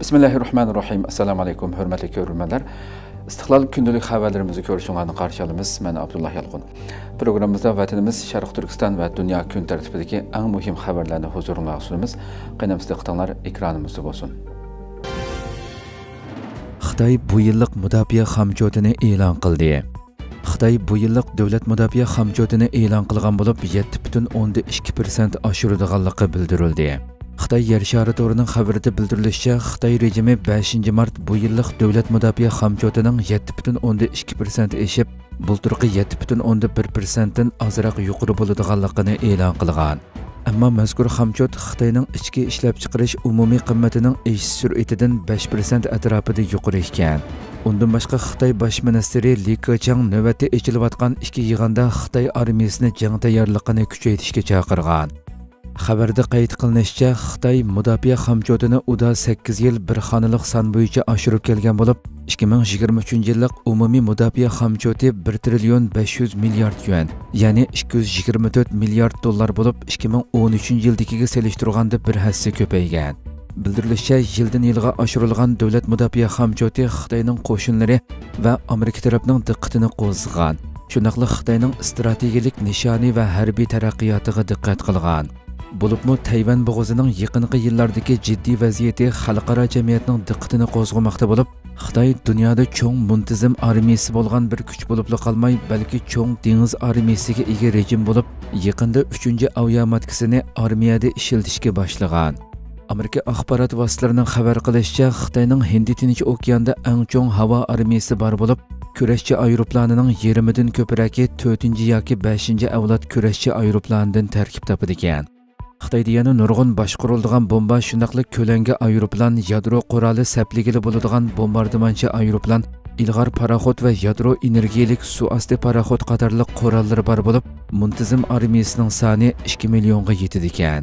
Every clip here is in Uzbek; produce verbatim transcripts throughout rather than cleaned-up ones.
Bismillahirrahmanirrahim. Assalamu alaikum, hürmetli görürmenler. İstiklal gündelik haberlerimizi görüşünlerine karşı alımız. Ben Abdullah Yalqun. Programımızda vatanımız Şarkı Türkistan ve dünya gün tertibideki en mühim haberlerini huzuruna sunumuz. Qeynamızda qıtanlar ekranımızda olsun. Xitoy bu yillik mudofaa xamjodini e'lon qildi. Xitoy bu yillik davlat mudofaa xamjodini e'lon qilgan bo'lib, yetti butun o'ndan ikki persent oshiradiganligi bildirildi. Xitoy yer shari to'rining xabarida bildirilishicha, Xitoy rejimi beshinchi mart bu yillik davlat mudofaa xamjodining yetti butun o'ndan ikki persent eshib, bulturqi yetti butun o'ndan bir persentdan ozroq yuqori bo'ladiganligini e'lon qilgan. Ammo mazkur xamjod Xitoyning ichki ishlab chiqarish umumiy qimmatining eshish sur'atidan besh persent atrofida yuqori ekan. Undan boshqa Xitoy bosh ministri Li Keqiang navbatda echilayotgan ikki yig'inda Xitoy armiyasini jang tayyorligini kuchaytirishga chaqirgan. Xabarda qayd qilinishicha, Xitoy mudofaa xamjodini uda sakkiz yil bir xonalik son bo'yicha oshirib kelgan bo'lib, ikki ming yigirma uchinchi yillik umumiy mudofaa xamjodi bir trillion besh yuz milliard yuan, ya'ni ikki yuz yigirma to'rt milliard dollar bo'lib, ikki ming o'n uchinchi yildagiga solishtirganda bir hassa ko'paygan. Bildirilishicha, yildan yilga oshirilgan davlat mudofaa xamjodi Xitoyning qo'shinlari va Amerika tarafining diqqatini qo'zg'agan. Shuningdek, Xitoyning strategik nishoni va harbiy taraqqiyotiga diqqat qilgan. Bo'libmi Tayvan bo'g'ozining yaqinqi yillardagi jiddiy vaziyati xalqaro jamiyatning diqqatini qo'zg'amoqda bo'lib, Xitoy dunyoda cho'ng muntazam armiyasi bo'lgan bir kuch bo'lib qolmay, balki cho'ng dengiz armiyasiga ega rejim bo'lib, yaqinda uchinchi aviamatkasini armiyada ishlatishga boshlagan. Amerika axborot vositalarining xabar qilishicha, Xitoyning Hind Tinch okeanida eng cho'ng havo armiyasi bor bo'lib, kurashchi aeroplanining yarmidan ko'pragi to'rtinchi yoki beshinchi avlod kurashchi aeroplanidan tarkib topadi ekan. Xitoyda yana nurg'un boshqariladigan bomba, shuningdek ko'langi aeroplan, yadro quroli sapligili bo'ladigan bombardimonchi aeroplan, ilg'or paraxod va yadro energiyalik suvosti paraxod qatorliq qurollar bor bo'lib, muntazam armiyasining soni ikki millionga yetadi ekan.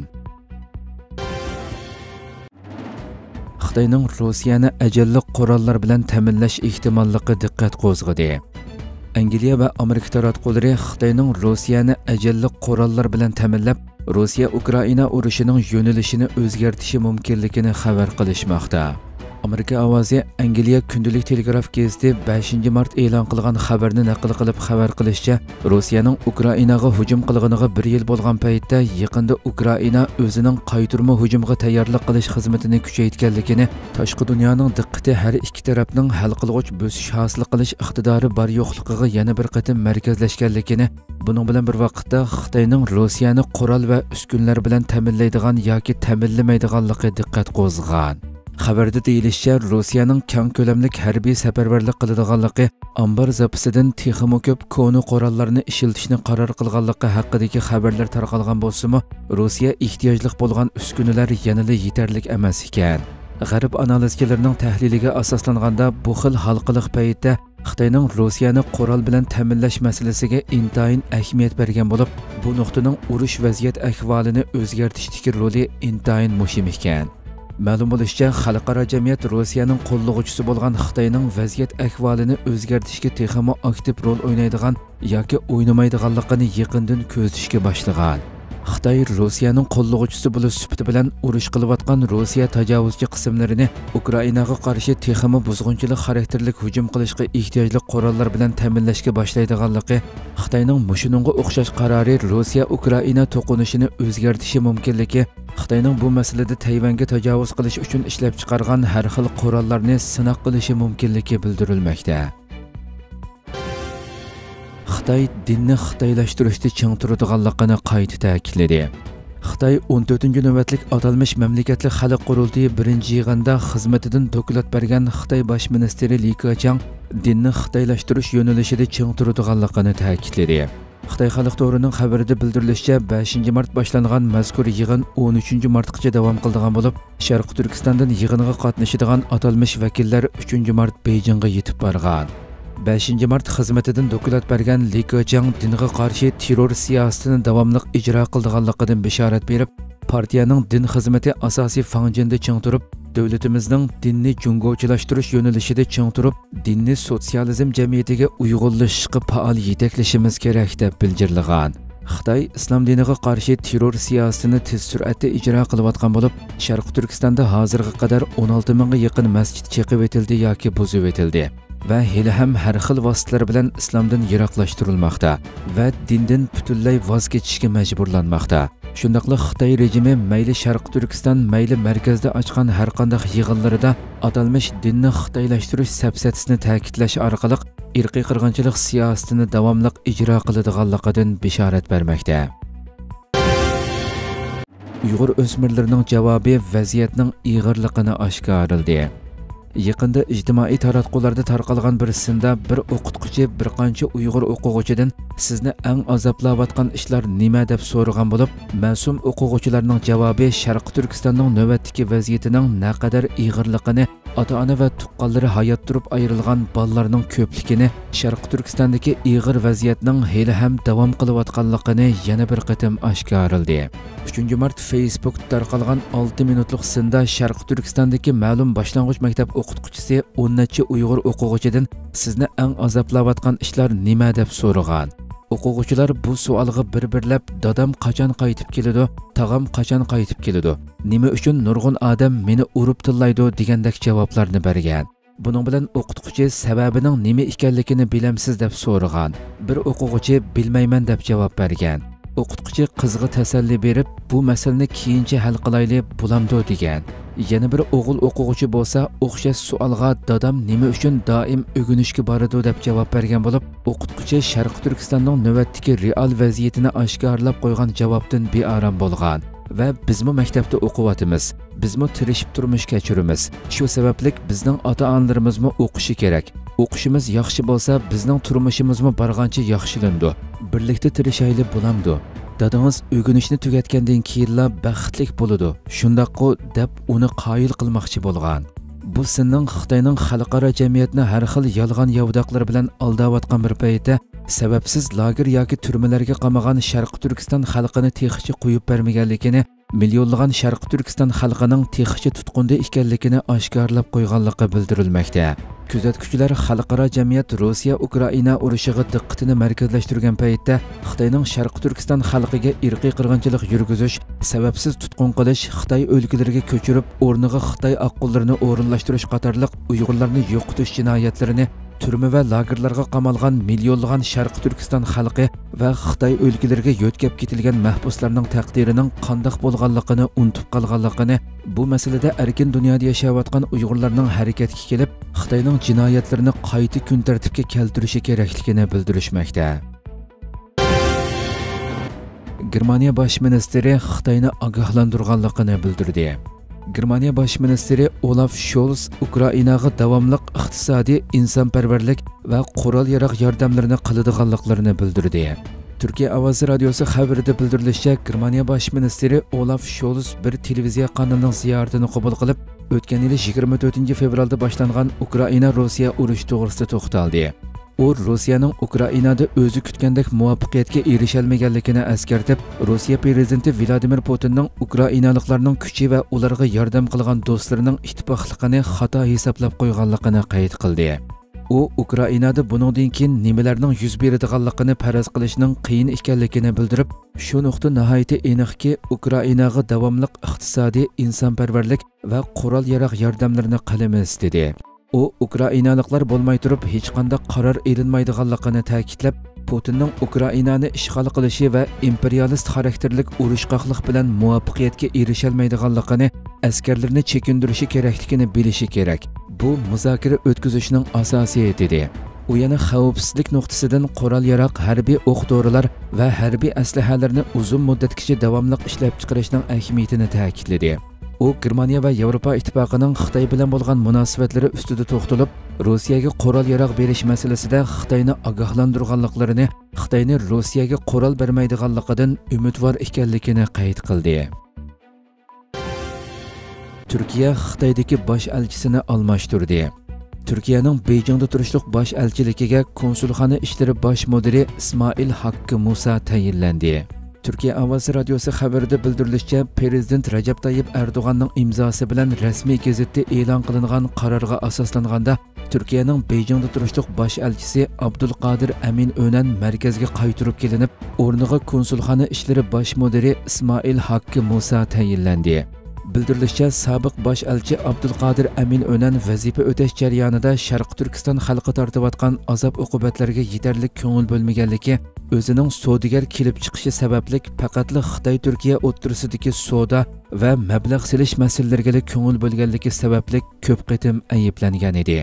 Xitoyning Rossiyani ajalliq qurollar bilan ta'minlash ehtimolligi diqqat qo'zg'adi. Angliya va Amerika taratqullari Xitoyning Rossiyani ajalliq qurollar bilan ta'minlab, Rossiya Ukraina urushining yo'nalishini o'zgartirishi mumkinligini xabar qilishmoqda. Amerika ovozi Angliya kundalik telegraf gazeti beshinchi mart e'lon qilgan xabarni naql qilib xabar qilishicha, Rossiyaning Ukrainaga hujum qilganiga bir yil bo'lgan paytda yaqinda Ukraina o'zining qaytarma hujumga tayyorlik qilish xizmatini kuchaytirganligini, tashqi dunyoning diqqati har ikki tarafning hal qilg'uch bo'sish hosil qilish iqtidori bor yo'qligiga yana bir qatim markazlashganligini, buning bilan bir vaqtda Xitoyning Rossiyani qurol va uskunlar bilan ta'minlaydigan yoki ta'minlamaydiganligi diqqat qo'zg'agan. Xabarda deyilishicha, Rossiyaning keng ko'lamli harbiy safarbarlik qiladiganligi, ambar zapasidan texmo ko'p koni qurollarni ishlatishni qaror qilganligi haqidagi xabarlar tarqalgan bo'lsa-mu, Rossiya ehtiyojli bo'lgan uskunalar yanada yetarli emas ekan. G'arb analizchilarining tahliliga asoslanganda, bu xil halqiliq paytda Xitoyning Rossiyani qurol bilan ta'minlash masalasiga intayin ahamiyat bergan bo'lib, bu nuqtaning urush vaziyat ahvolini o'zgartirishdagi roli intayin muhim ekan. Ma'lum bo'lishicha, xalqaro jamiyat Rossiyaning qo'llovchisi bo'lgan Xitoyning vaziyat ahvolini o'zgartirishga texmo aktiv rol o'ynaydigan yoki o'ynamaydiganligini yaqindan ko'zlashga boshlagan. Xitoy Rossiyaning qo'llovchisi bo'lish sifati bilan urush qilayotgan Rossiya tajovuzchi qismlarini Ukrainaga qarshi texmo buzg'unchilik xarakterli hujum qilishga ehtiyojli qurollar bilan ta'minlashga boshlaydiganligi, Xitoyning mushuningga o'xshash qarori Rossiya Ukraina to'qinishini o'zgartirishi mumkinligi, Xitoyning bu masalada Tayvanga tajovuz qilish uchun ishlab chiqargan har xil qurollarni sinab qilishi mumkinligi bildirilmoqda. Xitoy dinni xitoylashtirishda ching turadiganligini qayta ta'kidladi. Xitoy o'n to'rtinchi navbatlik atalmish mamlakatli xalq qurultiyi birinchi yig'inda xizmatidan doklad bergan Xitoy bosh ministri Li Keqiang dinni xitoylashtirish yo'nalishida ching turadiganligini ta'kidladi. Xitoy xalq to'rining xabarida bildirilishicha, beshinchi mart boshlangan mazkur yig'in o'n uchinchi martgacha davom qilgan bo'lib, Sharq Turkistondan yig'inga qatnashadigan atalmish vakillar uchinchi mart Beijingga yetib borgan. beshinchi mart xizmatidan doklad bergan Li Keqiang dinga qarshi terror siyosatini davomli ijro qilganligidan bishorat berib, partiyaning din xizmati asosiy fanjinda ching turib, davlatimizning dinni jungochilashtirish yo'nalishida ching turib, dinni sotsializm jamiyatiga uyg'unlashishga faol yetaklashimiz kerak deb bildirgan. Xitoy islom diniga qarshi terror siyosatini tez sur'atda ijro qilayotgan bo'lib, Sharq Turkistonda hozirga qadar o'n olti mingga yaqin masjid cheqib etildi yoki buzib etildi va hali ham har xil vositalar bilan islomdan yiroqlashtirilmoqda va dindan butunlay voz kechishga majburlanmoqda. Shundaqla Xitoy rejimi mayli Sharq Turkiston, mayli markazda ochgan har qanday yig'inlarida atalmish dinni xitoylashtirish safsatisini ta'kidlash orqali irqiy qirg'inchilik siyosatini davomli ijro qiladiganligidan bishorat bermoqda. Uyg'ur o'smirlarining javobi vaziyatning ig'irligini oshkorladi. Yaqında ijtimoiy taratqularda tarqalgan bir sinda bir o'qituvchi bir qancha Uyg'ur o'quvchidan sizni eng azoblayotgan ishlar nima deb so'ragan bo'lib, mas'ul o'quvchilarning javobi Sharq Turkistonning navbatdagi vaziyatining naqadar ig'irligini, ota-ona va tuqqanlari hayot turib ayrilgan bolalarning ko'pligini, Sharq Turkistondagi ig'ir vaziyatning hali ham davom qilayotganligini yana bir qatim oshkorladi. uchinchi mart Facebook tarqalgan olti minutlik sinda Sharq Turkistondagi ma'lum boshlang'ich maktab o'qituvchisi o'n necha Uyg'ur o'quvchidan sizni eng azoblayotgan ishlar nima deb so'ragan. O'quvchilar bu savolga bir-birlab dadam qachon qaytib keladi, tag'am qachon qaytib keladi, nima uchun nurg'un odam meni urib tillaydi degandek javoblarni bergan. Buning bilan o'qituvchi sababining nima ekanligini bilamsiz deb so'ragan. Bir o'quvchi bilmayman deb javob bergan. O'qituvchi qizga tasalli berib, bu masalani keyincha hal qilaylik bo'lamdi degan. Yana bir o'g'il o'quvchi bo'lsa, o'xshash savolga dadam nima uchun doim o'ginishga boradi deb javob bergan bo'lib, o'qituvchi Sharq Turkistonning navbatdagi real vaziyatini oshkorlab qo'ygan javobdan bearam bo'lgan va bizmi maktabda o'qiyotimiz, bizmi tirishib turmush kechiramiz. Shu sababli bizning ota-onalarimizmi o'qishi kerak. O'qishimiz yaxshi bo'lsa, bizning turmushimizmi bargancha yaxshilandi. Birlikda tirishayli bo'lamdi. Dadangiz o'ginishni tugatgandan keyinla baxtlik bo'ladi. Shundaqqa deb uni qoyil qilmoqchi bo'lgan. Bu sinning Xitoyning xalqaro jamiyatni har xil yolg'on yovdoqlar bilan aldayotgan bir paytda sababsiz lager yoki turmalarga qamagan Sharq Turkiston xalqini texicha qo'yib bermaganligini, millionlagan Sharq Turkiston xalqining texicha tutqunda ekanligini oshkorlab qo'yganligi bildirilmoqda. Kuzatuvchilar xalqaro jamiyat Rossiya-Ukraina urushiga diqqatini markazlashtirgan paytda Xitoyning Sharq Turkiston xalqiga irqiy qirg'inchilik yurgizish, sababsiz tutqun qilish, Xitoy o'lkalariga ko'chirib, o'rniga Xitoy oqqullarini o'rinlashtirish qatorliq Uyg'urlarni yo'qotish jinoyatlarini turma va lagerlarga qamalgan millionlagan Sharq Turkiston xalqi va Xitoy o'lkalariga yo'tkab ketilgan mahbuslarning taqdirining qanday bo'lganligini unutib qolganligini, bu masalada erkin dunyoda yashayotgan Uyg'urlarning harakatga kelib, Xitoyning jinoyatlarini qayta kun tartibga keltirishi kerakligini bildirishmoqda. Germaniya bosh ministri Xitoyni ogohlantirganligini bildirdi. Germaniya bosh ministri Olaf Scholz Ukrainaga davomli iqtisodiy, insonparvarlik va qurol-yarog' yordamlarini qiladiganliklarini bildirdi. Turkiya Ovozi radiosi xabarida bildirilishicha, Germaniya bosh ministri Olaf Scholz bir televiziya kanalining ziyoratini qabul qilib, o'tgan yil yigirma to'rtinchi fevralda boshlangan Ukraina-Rossiya urushi to'g'risida to'xtaldi. U Rossiyaning Ukrainada o'zi kutgandek muvaffaqiyatga erishalmaganligini eskartib, Rossiya prezidenti Vladimir Putinning Ukrainaliklarning kuchi va ularga yordam qilgan do'stlarining ittifoqligini xato hisoblab qo'yganligini qayd qildi. U Ukrainada buningdan keyin nimalarning yuz beradiganligini faraz qilishning qiyin ekanligini bildirib, shu nuqta nihoyatda aniqki, Ukrainaga davomli iqtisodiy, insonparvarlik va qurol-yarog' yordamlarini qilamiz dedi. U Ukrainaliklar bo'lmay turib hech qanday qaror elinmaydiganligini ta'kidlab, Putinning Ukrainani ishg'ol qilishi va imperialist xarakterlik urushqoqlik bilan muvaffaqiyatga erishalmaydiganligini, askarlarni chekindirishi kerakligini bilishi kerak. Bu muzokara o'tkazishning asosiy dedi. U yana xavfsizlik nuqtasidan qurol-yarog', harbiy o'q-dorilar va harbiy aslahalarni uzun muddatgacha davomli ishlab chiqarishning ahamiyatini ta'kidladi. U Germaniya va Yevropa ittifoqining Xitoy bilan bo'lgan munosabatlari ustida to'xtalib, Rossiyaga qurol-yarog' berish masalasida Xitoyni ogohlantirganliklarini, Xitoyni Rossiyaga qurol bermaydiganligidan umidvor ekanligini qayd qildi. Turkiya Xitoydagi bosh elchisini almashtirdi. Turkiyaning Beijingda turishliq bosh elchiligiga konsulxona ishlari bosh mudiri Ismoil Haqqi Musa tayinlandi. Turkiya Ovozi radiosi xabarida bildirilishicha, Prezident Rajab Tayyip Erdo'g'anning imzosi bilan rasmiy gazetda e'lon qilingan qarorga asoslanganda Türkiye'nin Beijing'de turuşluq baş elçisi Abdulqadir Amin Önen merkezge qaytırıp gelinip, orniga konsulxana işleri baş müdiri İsmail Hakkı Musa tayinlendi. Bildirilishicha, sobiq bosh elchi Abdulqadir Amin Önen vazifa o'tash jarayonida Sharq Turkiston xalqi tortayotgan azob-uqubatlarga yetarli ko'ngil bo'lmaganligi, o'zining savdogar kelib chiqishi sababli faqatli Xitoy Turkiya o'rtasidagi savdo va mablag' silish masalalariga ko'ngil bo'lganligi sababli ko'p qitim ayblangan edi.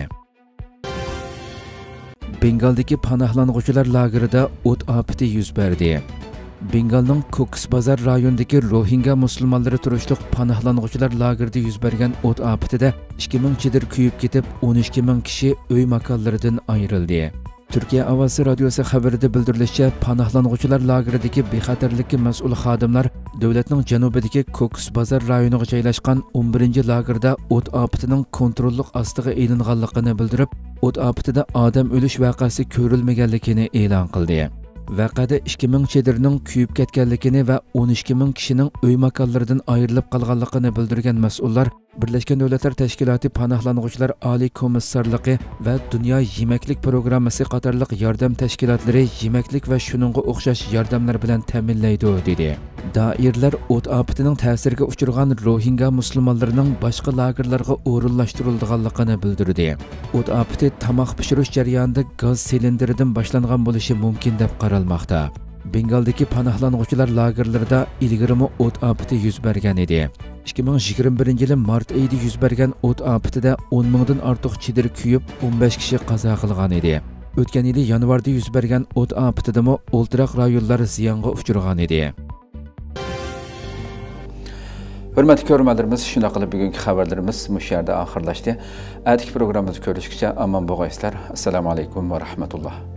Bengaldagi panohlanuvchilar lagerida o't ofati yuz berdi. Bengalning Cox's Bazar rayonidagi Rohingya musulmonlari turishliq panohlanuvchilar lagerida yuz bergan o't ofatida ikki ming chidir kuyib ketib, o'n ikki ming kishi uy makonlaridan ayrildi. Turkiya Ovozi radiosi xabarida bildirilishicha, panohlanuvchilar lageridagi bexatarlikka mas'ul xodimlar davlatning janubidagi Cox's Bazar rayoniga joylashgan o'n birinchi lagerda o't ofatining kontrollik ostiga elinganligini bildirib, o't ofatida odam o'lish voqeasi ko'rilmaganligini e'lon qildi. Vaqada ikki ming chedirning kuyib ketganligini va o'n ikki ming kishining uy makonlaridan ayrilib qolganligini bildirgan mas'ullar Birleşken Devletler Teşkilatı Panohlanuvchilar Oliy Komissarligi va Dunyo yemaklik programmasi qatorliq yordam tashkilotlari yemaklik va shuningga o'xshash yordamlar bilan ta'minlaydi dedi. Doirlar o't ofatining ta'siriga uchragan Rohingya musulmonlarining boshqa lagerlarga o'rinlashtirilganligini bildirdi. O't ofati tamoq pishirish jarayonida gaz silindridan boshlangan bo'lishi mumkin deb qaralmoqda. Bengaldagi panohlanuvchilar lagerlarida ilgirimi o't ofati yuz bergan edi. ikki ming yigirma birinchi yil mart oyida yuz bergan o't ofatida o'n mingdan ortiq chidir kuyib, o'n besh kishi qazo qilgan edi. O'tgan yil yanvarda yuz bergan o't ofatidami o'ltiraq rayonlar ziyonga uchragan edi. Hurmatli ko'ruvchilarimiz, shunday qilib bugungi xabarlarimiz mush yerda oxirlashdi. Atigi programmamizni ko'rishguncha omon bo'linglar. Assalomu alaykum va rahmatulloh.